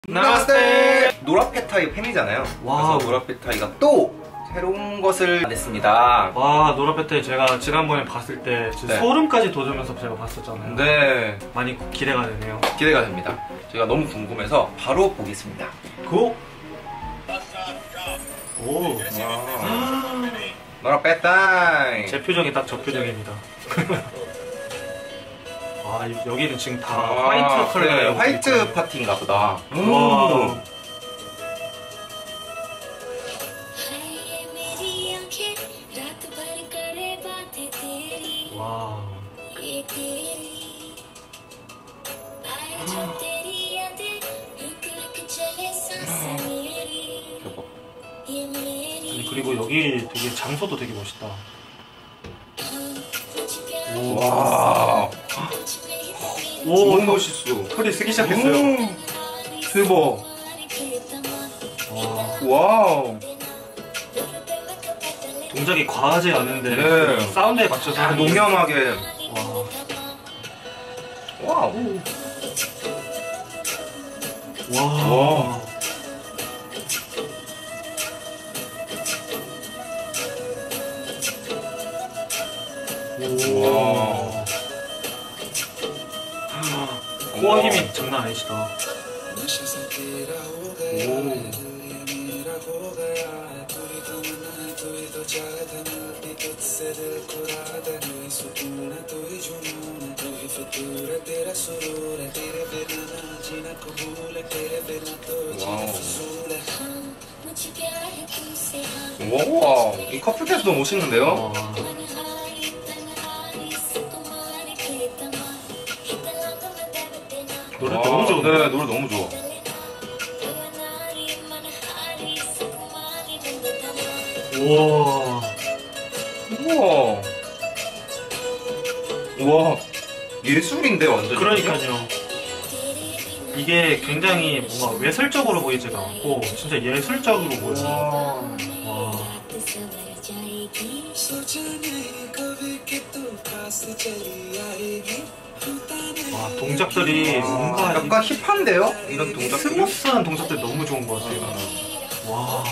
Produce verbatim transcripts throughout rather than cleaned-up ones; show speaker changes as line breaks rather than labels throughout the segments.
나마스테! 노라페타이 팬이잖아요.
와우.
그래서 노라페타이가 또 새로운 것을 냈습니다.
와, 노라페타이 제가 지난번에 봤을 때
네.
소름까지 돋으면서 제가 봤었잖아요.
네,
많이 기대가 되네요.
기대가 됩니다. 제가 너무 궁금해서 바로 보겠습니다.
고! 오,
노라페타이!
제 표정이 딱 저 표정입니다. 아, 여기는 지금 다
아,
화이트 컬러예요.
네, 화이트 파티인가 보다.
와. 와. 아니, 그리고 여기 되게 장소도 되게 멋있다. 오.
와.
오,
너무 멋있어.
털이 쓰기 시작했어요.
음, 대박.
와.
와우.
동작이 과하지 않은데
네.
사운드에 맞춰서 하는 게-
농염하게.
와.
와우.
와.
와.
와. 코어 힘이 장난 아니시다.
와우. 와, 이 커플 댄스 너무 멋있는데요?
와. 노래
와,
너무 좋은데?
네, 노래 너무 좋아.
우와.
우와. 우와. 예술인데, 완전.
그러니까요. 이게 굉장히 뭔가 외설적으로 보이지가 않고 진짜 예술적으로 보여요.
와.
와. 와, 동작들이 뭔가
약간 힙한데요? 이런 동작들이?
스무스한 동작들 너무 좋은 것 같아요. 와.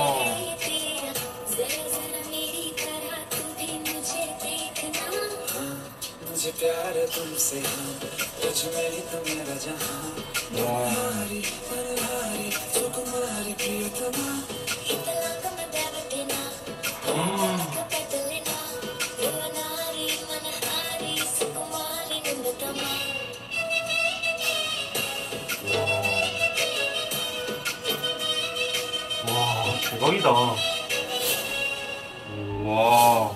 와, 대박이다.
와.
와.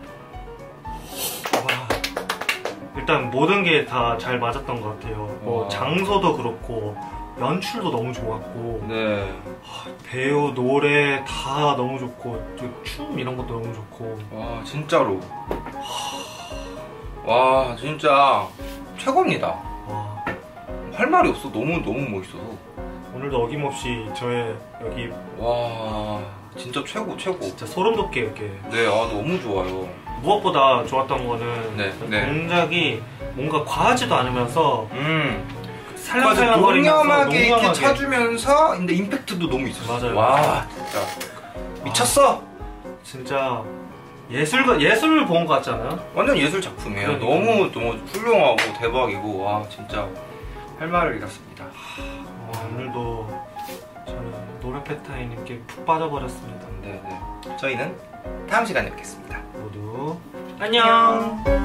일단 모든 게 다 잘 맞았던 것 같아요. 뭐
와.
장소도 그렇고 연출도 너무 좋았고
네.
배우, 노래 다 너무 좋고 춤 이런 것도 너무 좋고.
와, 진짜로. 와, 진짜 최고입니다.
와.
할 말이 없어. 너무 너무 멋있어서.
오늘도 어김없이 저의 여기
와, 진짜 최고 최고.
진짜 소름 돋게 이렇게.
네, 아 너무 좋아요.
무엇보다 좋았던 거는
네,
그
네.
동작이 뭔가 과하지도 않으면서
음.
살랑살랑거리면서
농염하게 이렇게
농염하게.
차주면서 근데 임팩트도 너무 있었어요.
맞아요.
와, 진짜 미쳤어.
진짜 예술 예술을 본 것 같지 않아요?
완전 예술 작품이에요.
그러니까.
너무 너무 훌륭하고 대박이고 와 진짜 할 말을 잃었습니다.
어, 오늘도 저는 노라페타이님께 푹 빠져버렸습니다.
네, 네. 저희는 다음 시간에 뵙겠습니다.
모두 안녕.